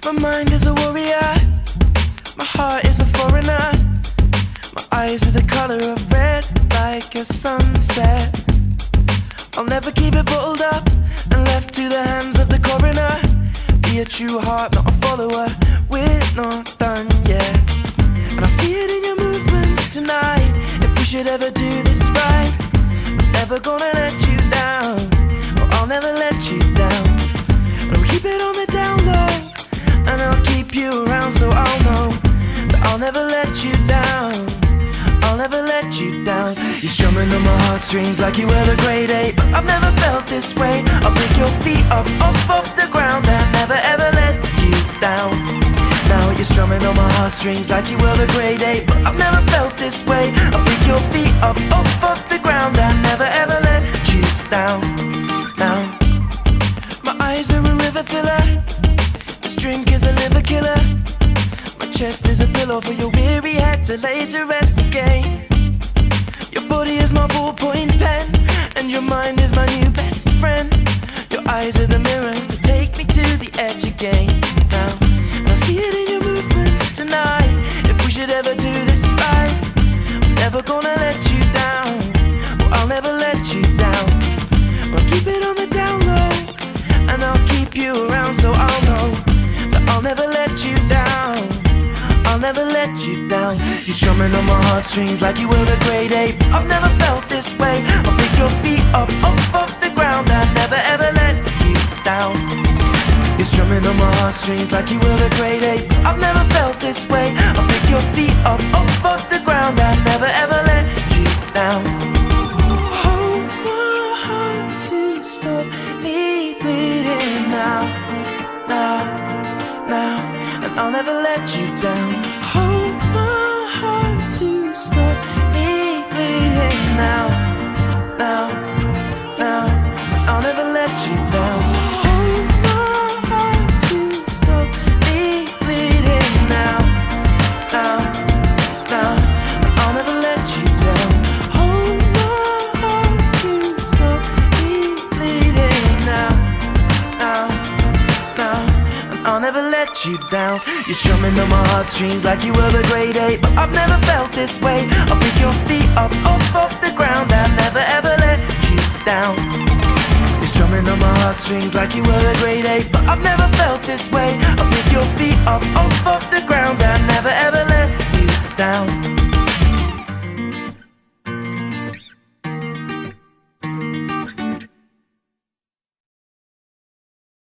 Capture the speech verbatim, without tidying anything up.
My mind is a warrior, my heart is a foreigner. My eyes are the color of red, like a sunset. I'll never keep it bottled up and left to the hands of the coroner. Be a true heart, not a follower, we're not done yet. And I see it in your movements tonight. If we should ever do this right, I'm never gonna let you down, or I'll never let you down. And we'll keep it on the down low, and I'll keep you around so I'll know that I'll never let you down, I'll never let you down. You're strumming on my heartstrings like you were the grade eight, but I've never felt this way. I'll pick your feet up off of the ground and never ever let you down. Now you're strumming on my heartstrings like you were the grade eight, but I've never felt this way. I'll pick your feet up off of the ground and never ever let you down. Now my eyes are a river filler, this drink is a liver killer. My chest is a pillow for your weary head to lay to rest again. Your body is my ballpoint pen, and your mind is my new best friend. Your eyes are the mirror to take me to the edge again. Now, and I see it in your movements tonight. If we should ever do this right, I'm never gonna let you down, or I'll never let you down. I'll keep it on the down low, and I'll keep you around so I'll know that I'll never let you down, I'll never let you down. You're strumming on my heartstrings like you were the grade eight, but I've never felt this way. I'll pick your feet up off of the ground and never ever let you down. You're strumming on my heartstrings like you were the grade eight, but I've never felt this way. I'll pick your feet up off of the ground and never ever let you down. Hold my heart to stop me bleeding now, now, now, and I'll never let you down. Hold my heart to stop me bleeding now, now, now, and I'll never let you down. Hold my heart to stop me bleeding now, now, now, and I'll never let you down. Hold my heart to stop me bleeding now, now, now, and I'll never let you down. You're strumming on my heartstrings like you were the grade eight, but I've never felt this way. I'll pick your feet up off of the ground and never ever let you down. You're strumming on my heartstrings like you were the grade eight, but I've never felt this way. I'll pick your feet up off of the ground and never ever let you down.